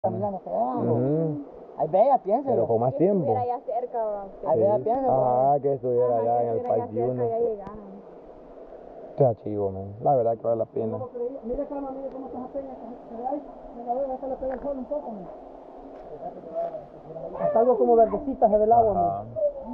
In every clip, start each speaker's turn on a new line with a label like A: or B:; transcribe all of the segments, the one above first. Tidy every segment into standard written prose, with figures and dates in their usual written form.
A: caminando hasta abajo. Ahí vea, piénselo.
B: Pero con más tiempo.
C: Que estuviera allá cerca.
A: Ahí vea, piénselo.
B: Ajá, que estuviera allá en el país de uno. Está chivo, man. La verdad que vale la pena.
A: Mire, calma, mire cómo está esa peña. Mira, a ver, se le pega el sol un poco, man. Hasta algo como verdecita se ve el agua, man.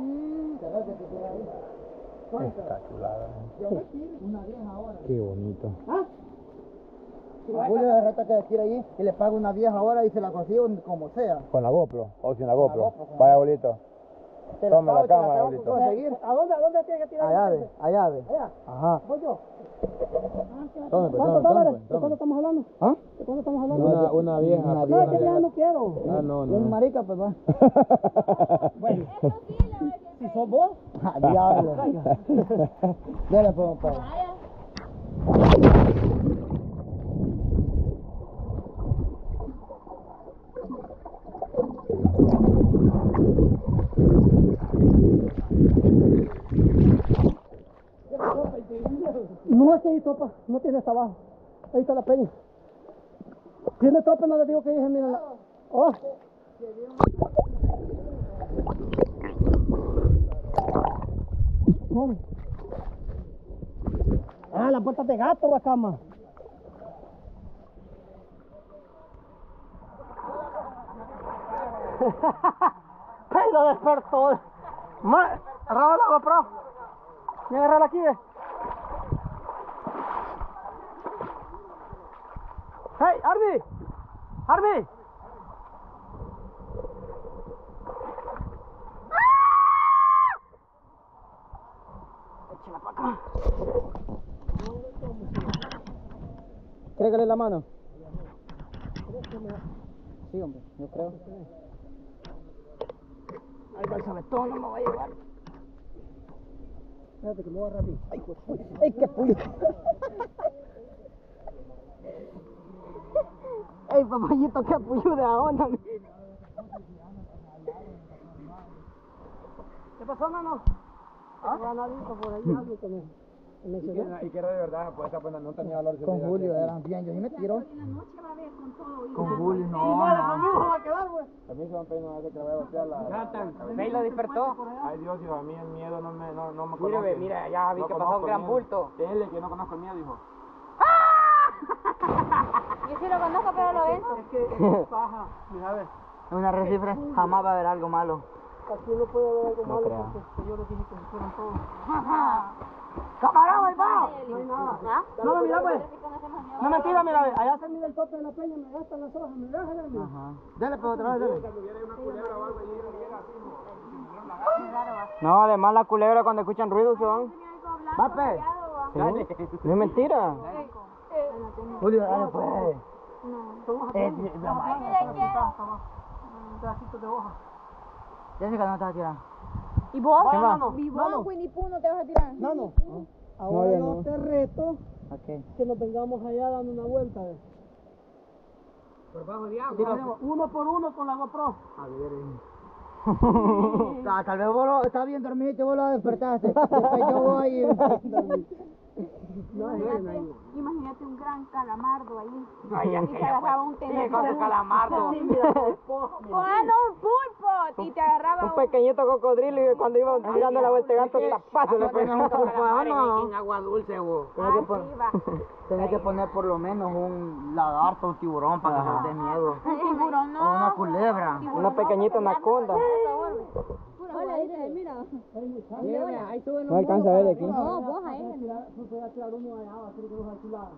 B: Está chulada, man.
A: Una vieja ahora.
B: Qué bonito.
A: ¿Ah? Julio de rata que decir allí y le pago una vieja ahora y se la consigo como sea.
B: ¿Con la GoPro? ¿O sin la GoPro?
A: GoPro.
B: Vaya, abuelito.
A: Te
B: Tome la
A: pago, te
B: cámara,
A: tengo
B: abuelito.
A: que conseguir. ¿A dónde tiene que tirar?
B: Allá ve.
A: Allá.
B: Ajá.
A: Voy yo.
B: Tome, pues,
A: ¿Cuántos
B: tome,
A: dólares?
B: tome,
A: ¿De
B: tome.
A: cuánto estamos hablando?
B: ¿Ah?
A: ¿De cuánto estamos hablando?
B: Una vieja.
A: No, es que vieja no quiero.
B: Ah, no.
A: Un marica, pues va. Bueno. Si sos vos. Diablo. Dale, pues, compadre. No es que hay topa, no tiene hasta abajo. Ahí está la peña. Tiene topa, no le digo que dije, mira la... Oh. ¿Cómo? Ah, la puerta de gato, la cama. ¡Ay, lo despertó! Agarra la GoPro. Voy a agarrarla aquí, ¡Hey, Arby! ¡Arby! Échala para acá. Trégale la mano. Sí, hombre, yo creo. Ahí va el sabetón, no me va a llevar. Espérate que me voy a agarrar. ¡Ay, pues! ¡Ay, qué puyo! ¡Ey, papayito, qué puyo de onda! ¿Qué pasó, nano? ¿Ah? Nadito por ahí, algo que me mencionó.
B: Y que era de verdad, pues esa no tenía valor.
A: Con Julio eran bien, yo sí me tiro. Con Julio, no.
B: Conmigo va a quedar, güey. A mí se me pena hace que la voy a voltear la...
D: ¿Ve y lo despertó?
B: Ay, Dios, hijo, a mí el miedo no me
D: Mire,
B: conoce.
D: mira, ya vi que pasó un gran bulto.
B: Dile que no conozco el miedo, hijo.
C: Yo sí lo conozco, pero lo vento.
A: Es que paja, mira, a ver.
D: En una recifra jamás va a haber algo malo.
A: Aquí no puede haber algo malo
D: creo.
A: porque yo les dije que se fueran todos.
D: ¡Camarón, ahí va!
A: No hay nada.
C: ¿Ah?
A: No, mira, pues. No mentira, mira, ve. Allá se mira el tope de la peña, me gastan las hojas, me dejan, mira.
D: Ajá.
A: Dale, pues, otra vez, dale.
D: No, además la culebra cuando escuchan ruido se van.
A: Va, pues.
D: No es mentira.
A: Julio, dale, pues.
C: No.
A: Pedacitos de hoja.
D: Jessica no está tirando.
C: ¿Y vos?
D: ¿Quién va?
C: ¿Y vos, Winnie Pooh, no te vas a tirar?
A: Nano, ahora
D: yo
A: yo
D: no.
A: te reto
D: Ok.
A: que nos vengamos allá dando una vuelta.
D: Por bajo de agua.
A: Uno por uno con la GoPro.
D: A ver.
A: Tal vez vos estás bien dormido y vos lo despertaste. Después yo voy
C: Imagínate un gran calamardo ahí.
D: Ay, ya,
C: Y te agarraba un tenedor.
D: con su calamardo.
C: Cuando un pulpo y te agarraba
D: Un pequeñito cocodrilo y cuando iba tirando la vuelta de gato, tapazo le pegó.
A: no.
D: En agua dulce, vos.
A: Tienes que poner por lo menos un lagarto, un tiburón para que se dé miedo.
C: un tiburón,
A: O una
C: no.
A: culebra.
D: Una pequeñita anaconda.
C: Hola, dice, mira.
D: No alcanza a ver de aquí.
C: No, vos ahí.
A: Voy a tirar uno allá, va a ser que nos alquilaba.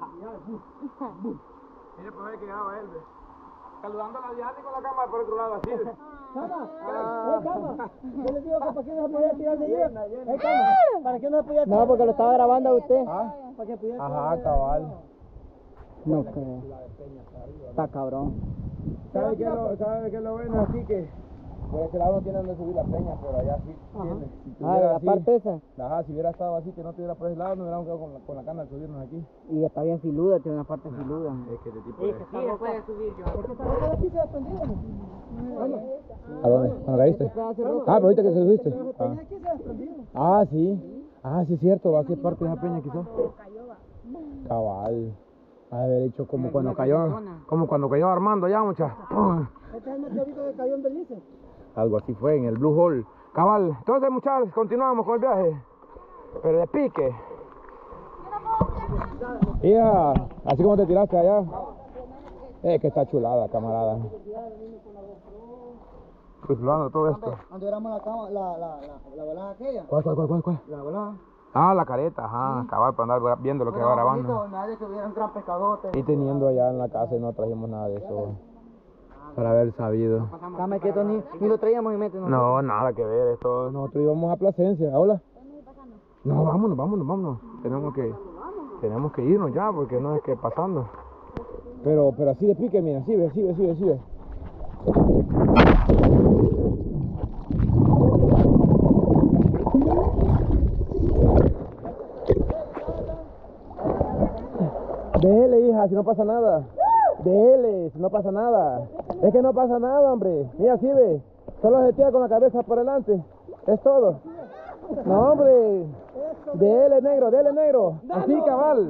B: Mira, pues ver que graba él, ve. Saludando a la diana y con la cámara por otro lado, así.
A: Cama, yo les digo que para qué no se podía tirar de ahí. Cama, ¿para qué no se podía tirar?
D: No, porque lo estaba grabando a usted.
A: Para que pudiera
B: Ajá, cabal.
D: No creo. Está cabrón.
B: ¿Sabe qué es lo bueno? Así que... Por este lado no tiene donde subir la peña, pero allá sí tiene. Si
D: Ah,
B: tuviera
D: la
B: así,
D: parte esa.
B: Ajá, si hubiera estado así, que no estuviera por ese lado, nos hubiéramos quedado con la cana al subirnos aquí.
D: Y está bien filuda, tiene una parte filuda.
B: Es que este tipo de...
D: Sí, se puede subir yo.
A: Porque esta roca de aquí se ha desprendido.
B: ¿A dónde? ¿Cuando caíste? Ah, pero ahorita que se subiste.
A: La peña aquí se ha desprendido.
B: Ah, sí. Ah, sí es cierto, va a ser parte de esa peña que hizo. Cabal. Ha de haber hecho como cuando cayó Armando allá, muchachos.
A: Este es el meteorito que cayó en Belice.
B: Algo así fue en el Blue Hole. Cabal, entonces muchachos, continuamos con el viaje. Pero de pique. Mira, así como te tiraste allá. Que está chulada, camarada. Disfrutando todo esto.
A: Cuando éramos la volada aquella.
B: ¿Cuál?
A: La volada.
B: Ah, la careta, ajá, cabal, para andar viendo lo que va grabando.
A: Nadie que hubiera un gran pescadote.
B: Y teniendo allá en la casa y no trajimos nada de eso. Para haber sabido.
A: Dame quieto, ni lo traíamos y mete.
B: No, nada que ver, esto. Nosotros íbamos a Plasencia, hola. No, vámonos. Tenemos que irnos ya, porque no es que pasando. Pero así de pique, mira, así ve. Dele, hija, si no pasa nada. Dele, si no pasa nada. Es que no pasa nada, hombre. Mira, así ve. Solo se tira con la cabeza por delante. Es todo. No, hombre. Dele, negro. Así, cabal.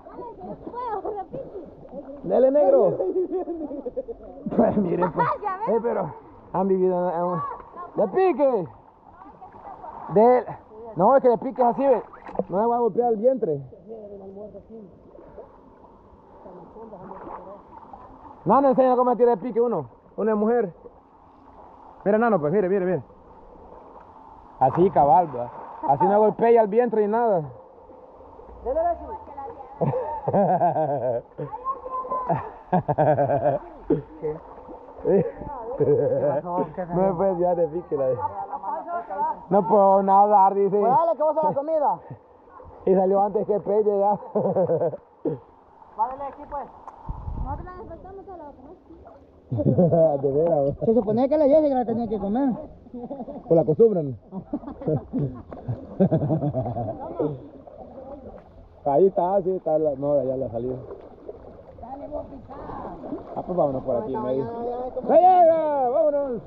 B: Dele, negro. Pues miren, pues. Pero han vivido en ¡de pique! No, es que de pique es así, ve. No me va a golpear el vientre. Nano, enseña cómo tira de pique uno. Una mujer. Mira, Nano, pues, mire. Así, cabal, ¿verdad? Así no golpea el vientre ni nada. No me puedes tirar de pique, no puedo nadar, dice.
A: Pues dale, que vos a la comida.
B: Y salió antes que el pez ya.
A: Vale, aquí pues.
C: Nosotros la despertamos a la comer.
B: De veras.
A: Se suponía que la Jessica la tenía que comer.
B: Por la costumbre, ¿no? Ahí está, sí, está la... No, ya la salió.
A: Dale, vos pisar.
B: Ah, pues vámonos por aquí en medio. ¡Ya llega! ¡Vámonos!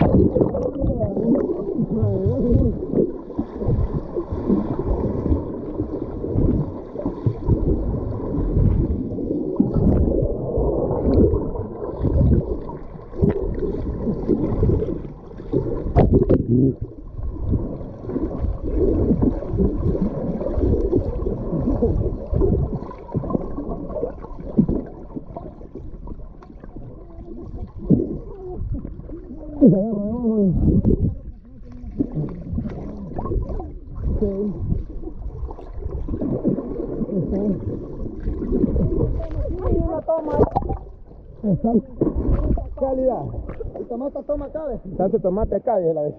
B: Calidad.
A: El tomate toma cabe.
B: Tanto tomate acá, dije la vez.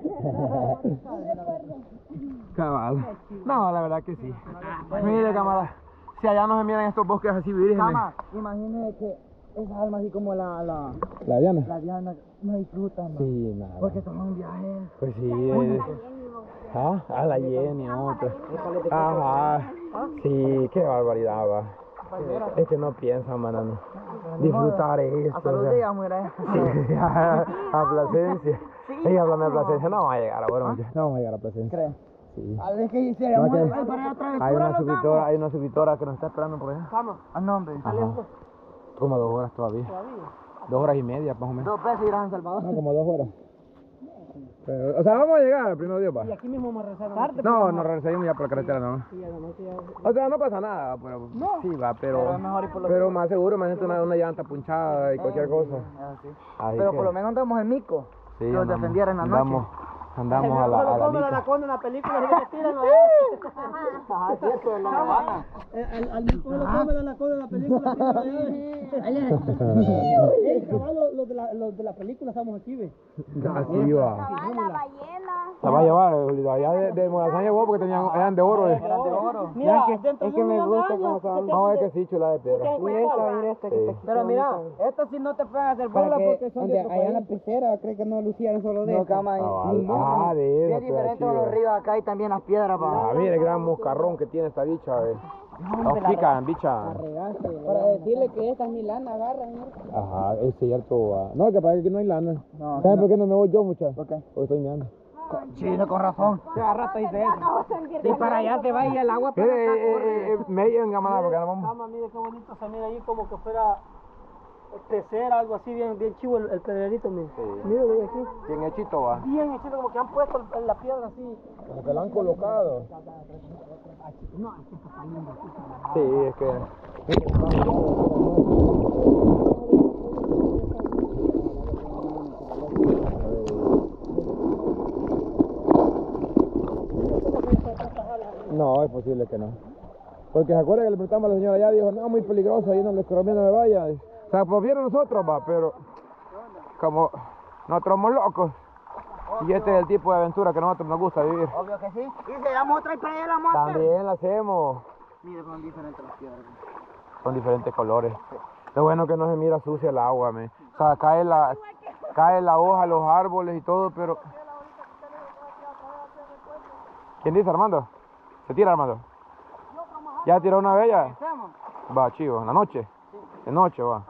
B: Cabal. No, la verdad que sí. Mire, camarada. Si allá no se miran estos bosques así vírgenes.
A: Cama, imagínese que esas almas así como la
B: Diana.
A: Diana no disfrutan, ¿no?
B: Sí, nada.
A: Porque toman viajes.
B: Pues sí. A la Jenny, otra. Ajá. Sí, qué barbaridad, va. Es que no piensan, manano. Disfrutar esto.
A: Hasta los días, muera.
B: Sí, a Plasencia. Ella hablando de Plasencia, no vamos a llegar ahora, muchachos. No vamos a llegar a Plasencia.
A: ¿Crees?
B: Sí.
A: A ver, que se
B: No,
A: llama
B: que
A: para otra vez.
B: hay una suscriptora que nos está esperando por allá.
A: Vamos. A nombre.
B: Ajá. Como 2 horas todavía. 2 horas y media, más o menos.
A: 2 veces irás a El Salvador.
B: No, como 2 horas. Pero, o sea, vamos a llegar el primero Dios, va.
A: Y aquí mismo me regresaron.
B: No, nos regresamos ya por la carretera, ¿no? O sea, no pasa nada, pero sí va, pero
A: mejor ir por lo
B: pero más seguro, imagínate una llanta punchada y cualquier cosa. Así
A: Pero
B: que,
A: por lo menos andamos en Mico.
B: sí,
A: que nos defendieran en la noche.
B: Andamos a la mica.
A: anaconda en la película y le tiran los Ajá, cierto, en la Habana. Al Mico lo come la anaconda en la película. Los de la película estamos aquí, ve.
B: Así va.
C: La ballena.
B: La va a llevar, allá de Morazán llegó porque eran de oro.
A: Eran de oro.
E: Mira, es que me gusta cómo son.
B: No, es que sí, chula de piedra.
E: Mira esta que está aquí.
A: Pero mira, estas sí no te pueden hacer bola porque son de otro
E: allá en la
A: país.
E: pecera, cree que no lucieron solo de
A: No,
E: esta.
A: cama,
B: Ah, de
A: bien
B: eso,
A: diferente a los ríos acá y también las piedras, pa.
B: Ah, mira el gran moscarrón que tiene esta bicha, Nos pican, bicha.
E: Para decirle que esta ni lana agarra, señor.
B: Ajá, es cierto. No, que parece que no hay lana.
A: No,
B: ¿Sabes por qué no me voy yo, muchachos?
A: ¿Por qué?
B: Porque estoy mirando.
E: Chino, con razón. Cada rato dice eso. Y para allá te va y el agua para acá corre.
B: Me llevan camarada porque no vamos.
A: Cama, mire qué bonito se mira ahí como que fuera pecera, algo así bien chivo el pedrerito, mire.
B: Sí.
A: Mire de aquí.
B: Bien hechito va.
A: Bien hechito, como que han puesto la piedra así.
B: Como que lo han colocado.
A: No, es que está lindo.
B: Sí, es que... No, es posible que no. Porque se acuerda que le preguntamos a la señora allá, dijo, no, muy peligroso, ahí no les conviene me vaya. O sea, prefiero nosotros, va, pero como nosotros somos locos. Y este es el tipo de aventura que a nosotros nos gusta vivir.
E: Obvio que sí. Y se llama otra playa de la moto.
B: También la hacemos.
E: Mire, son diferentes las piedras.
B: Con diferentes colores. Lo bueno que no se mira sucia el agua, me. O sea, cae la hoja, los árboles y todo, pero... ¿Quién dice, Armando? ¿Se tira, Armando? ¿Ya tiró una vez ya? Va, chivo, ¿en la noche? De noche, va.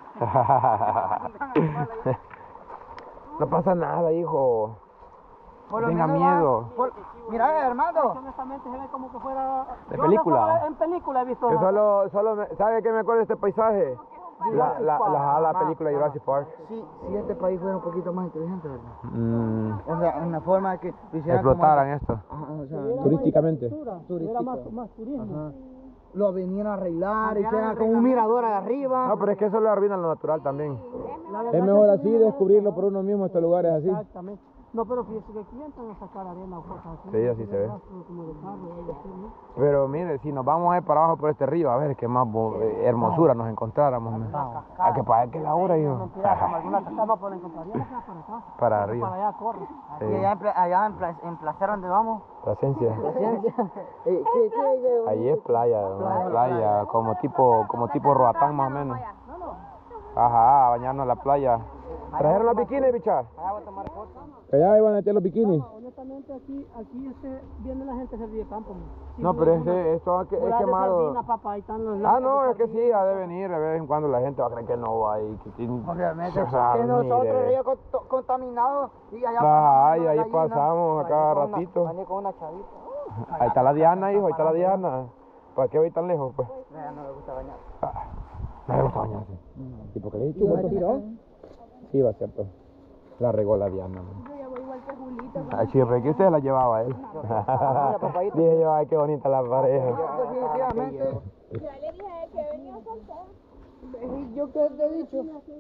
B: No pasa nada, hijo. No tenga miedo.
E: Mira, hermano.
A: Honestamente se ve como que fuera...
B: ¿De
A: Yo
B: película?
A: solo en película he visto.
B: Yo ¿sabe qué me acuerdo de este paisaje? La película de Jurassic Park.
E: Sí, si este país fuera un poquito más inteligente, ¿verdad?
B: Mm,
E: O sea, una forma que lo hiciera
B: explotaran esto.
E: Ajá, o sea,
B: Turísticamente.
A: Era más turismo.
E: ajá. Lo venían a arreglar, hicieran como un mirador de arriba.
B: No, pero es que eso le arruina lo natural también. Es mejor así descubrirlo por uno mismo estos lugares así.
A: Exactamente. No, pero fíjese que aquí entran a sacar arena o cosas así.
B: Sí, así se ve.
A: Como de carro, algo así, ¿no?
B: Pero mire, si nos vamos a ir para abajo por este río, a ver qué más hermosura nos encontráramos. Hay que pagar que la hora, hijo.
A: Mentira, como alguna cascada no pueden encontrar. Ya no queda para acá.
B: Para
A: Para
B: arriba.
A: allá corre.
B: Sí.
E: Y allá en Placer donde vamos.
B: Plasencia.
E: ¿Qué?
B: Allí es playa, como tipo Roatán más o menos. Ajá, a bañarnos en la playa. ¿Trajeron los bikinis, bicha?
E: Allá voy a tomar fotos.
B: Allá iban a meter los bikinis.
A: Honestamente, aquí viene la gente a servir de campo. Sí,
B: No, pero esto es quemado.
A: Sardina, papá, ahí están los
B: Ah, no, es que sí, ha de venir de vez en cuando la gente va a creer que no va ahí.
E: Obviamente,
B: O sea,
E: que nosotros
B: mire.
E: río contaminados y allá
B: Ajá, y
E: pasamos
B: ahí
E: una gallina.
B: pasamos a cada ratito.
E: Venir con una chavita.
B: Ahí está la Diana, hijo, ahí está la Diana. ¿Para qué voy tan lejos, pues?
E: Ya no le gusta bañar.
B: No le gusta bañarse. ¿Y por qué le he dicho? Sí, va cierto. La regó la Diana.
C: Yo ya voy igual que Julito.
B: Ay, chico, pero que usted la llevaba a él. Dije yo, ay, qué bonita la pareja.
E: Definitivamente.
C: Ya le dije a él que venía soltero.
E: ¿Yo qué te he dicho?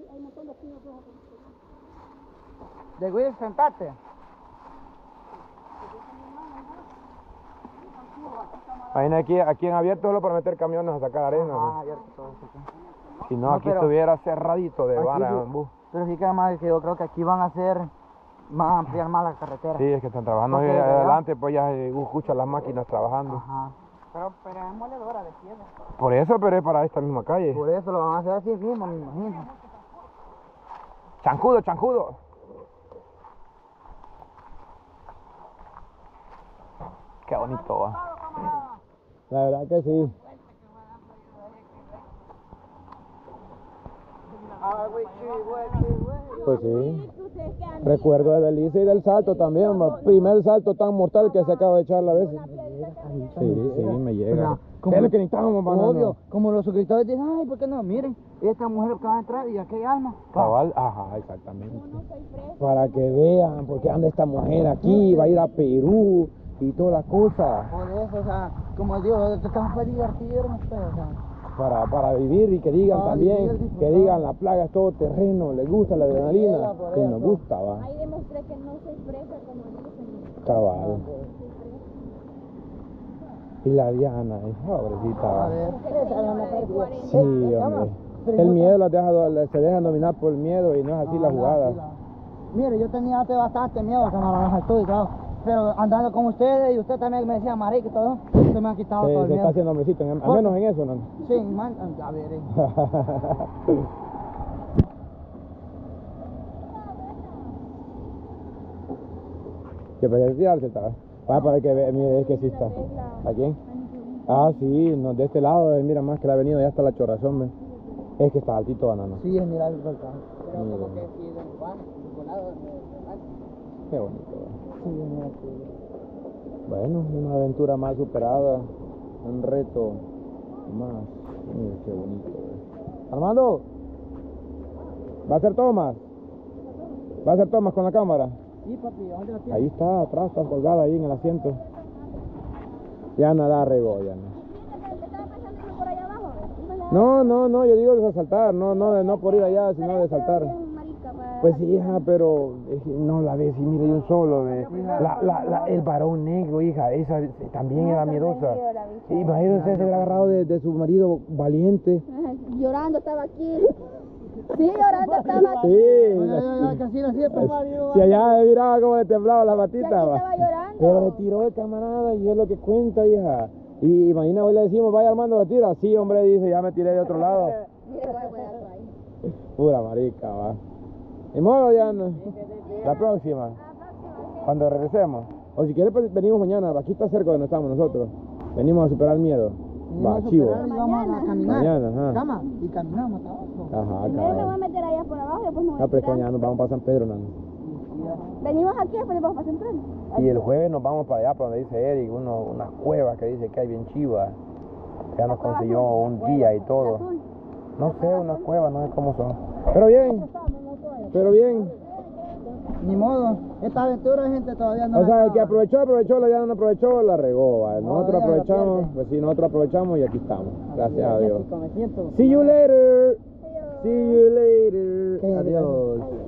E: De Will, sentate.
B: Imagina aquí en abierto solo para meter camiones a sacar arena.
E: Ah,
B: ¿no?
E: abierto todo eso.
B: Si no,
E: No,
B: aquí
E: pero-
B: estuviera cerradito de
E: Aquí
B: vara,
E: sí.
B: bambú.
E: Pero sí que además que yo creo que aquí van a ampliar más la carretera.
B: Sí, es que están trabajando
E: Porque
B: ahí
E: de allá-
B: adelante, pues ya se escuchan las máquinas trabajando.
E: Ajá. Pero es moledora de piedra.
B: Por eso, pero es para esta misma calle.
E: Por eso lo van a hacer así mismo, me imagino.
B: Chancudo, chancudo. Qué bonito va. La verdad que sí. Pues sí.
C: Ustedes que han
B: Recuerdo de Belice y del salto también, primer salto tan mortal que se acaba de echar la vez. Sí, me llega.
E: como-
B: Es lo que necesitábamos, banano.
E: Obvio, como los suscriptores dicen, ay, ¿por qué no? Miren, esta mujer que va a entrar y aquella alma.
B: Cabal, ajá, exactamente. Para que vean por qué anda esta mujer aquí, va a ir a Perú y toda la cosa.
E: Por eso, o sea, como digo, estamos para divertirnos, pues, o sea.
B: Para vivir y que digan
E: Para
B: también,
E: vivir,
B: que
E: disfrutar.
B: digan la plaga es todo terreno, les gusta la adrenalina,
E: por
B: que
E: eso.
B: nos gusta, va.
C: Ahí demostré que no se expresa como dicen.
B: Cabal. Y la Diana, pobrecita, va. Sí, hombre. El miedo se deja dominar por el miedo y no es así la jugada.
E: Mire, yo tenía antes bastante miedo que me lo estoy y todo. Pero andando con ustedes y usted también me decía marica y todo, se me ha quitado todo el
B: Se está
E: miedo.
B: haciendo hombrecito, al menos en eso, ¿no?
E: Sí, man, a ver.
B: Que para tirarse, ¿sabes? Para que vea, mire, es que sí está. ¿A quién? Ah, sí, no, de este lado, mira más que la avenida, ya está la Chorazón, ¿ve? Es que está altito, banano.
E: Sí, es mirar el volcán.
B: Mire. Qué bonito.
E: Sí, mira, sí.
B: Bueno, una aventura más superada, un reto más. Mira, qué bonito. Armando, ¿va a hacer tomas? ¿Va a hacer tomas con la cámara?
E: Sí, papi, ¿dónde la tienes?
B: Ahí está, atrás, está colgada ahí en el asiento. Ya no la regó, ya no. No, yo digo de saltar, no por ir allá, sino de saltar. Pues sí, hija, pero no la ves, y mira, yo solo, ve. El varón negro, hija, esa también era miedosa. Imagínense, se hubiera agarrado de su marido valiente.
C: Llorando estaba aquí. Sí, llorando estaba aquí.
B: Sí.
E: Casi así después marido.
B: Si allá miraba cómo le temblaba la
C: Y aquí
B: patita, va.
C: estaba llorando.
B: Pero le tiró el camarada y es lo que cuenta, hija. Y imagina, hoy le decimos, vaya Armando, le tira. Sí, hombre, dice, ya me tiré de otro lado.
C: Mira, voy a ponerlo ahí.
B: Pura marica, va. Ni modo, Diana. La próxima. Cuando regresemos. O si quieres, pues, venimos mañana. Aquí está cerca de donde estamos nosotros. Venimos a superar el miedo. Va, chivo.
E: Vamos a caminar.
B: Mañana, ajá.
E: Cama, y caminamos hasta abajo.
B: Ajá,
C: Primero me voy a
B: cabrón.
C: meter allá por abajo y después me voy a
B: No, pero
C: tirar.
B: coño, nos vamos para San Pedro, nano.
C: Venimos aquí y después vamos para Central.
B: Y el jueves nos vamos para allá, para donde dice Eric, unas cuevas que dice que hay bien chivas. Ya nos consiguió un guía y todo. No sé, unas cuevas, no sé cómo son. Pero bien,
E: Ni modo, esta aventura gente todavía no
B: O
E: la
B: sea, el
E: acaba.
B: que aprovechó, la ya no aprovechó, la regó. ¿Vale? Nosotros
E: ya la
B: aprovechamos,
E: pierde.
B: pues sí, nosotros aprovechamos y aquí estamos. Gracias a Dios.
E: Me siento.
B: See you later. See you later.
E: Sí,
B: Adiós.